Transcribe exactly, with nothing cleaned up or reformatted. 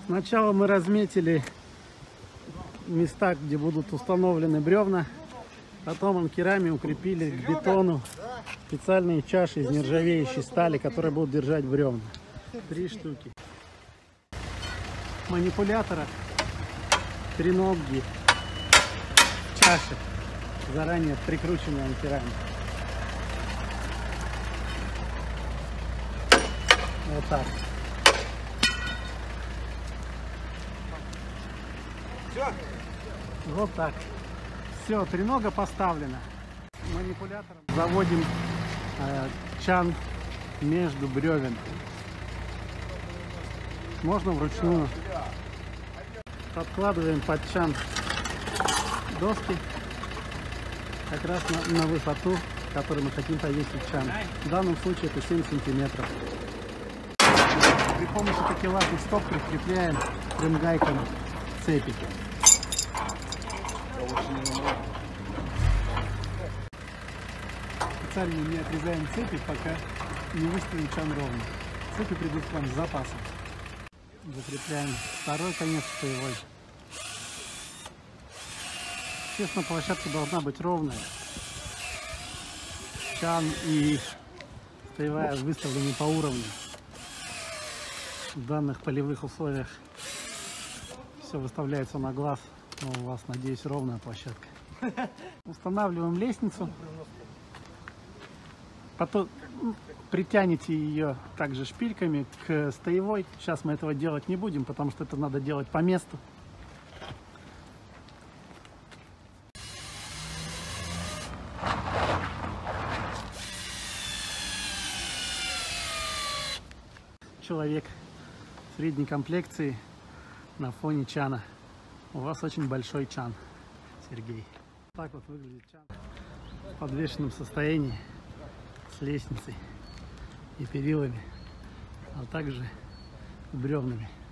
Сначала мы разметили места, где будут установлены бревна. Потом анкерами укрепили к бетону специальные чаши из нержавеющей стали, которые будут держать бревна. Три штуки. Манипулятора, треноги, чаши, заранее прикрученные анкерами. Вот так. Все? Вот так. Все, тренога поставлена. Манипулятором заводим э, чан между бревен. Можно вручную. Подкладываем под чан доски как раз на, на высоту, которую мы хотим повесить чан. В данном случае это семь сантиметров. При помощи такелажных стоп прикрепляем трем гайками цепи. Специально не отрезаем цепи, пока не выставим чан ровно. Цепи придут к вам с запасом. Закрепляем второй конец стоевой. Естественно, площадка должна быть ровная. Чан и стоевая выставлены по уровню. В данных полевых условиях все выставляется на глаз. Но у вас, надеюсь, ровная площадка. Устанавливаем лестницу. Потом притянете ее также шпильками к стоевой. Сейчас мы этого делать не будем, потому что это надо делать по месту. Человек средней комплекции на фоне чана. У вас очень большой чан, Сергей. Так вот выглядит чан в подвешенном состоянии, с лестницей и перилами, а также с бревнами.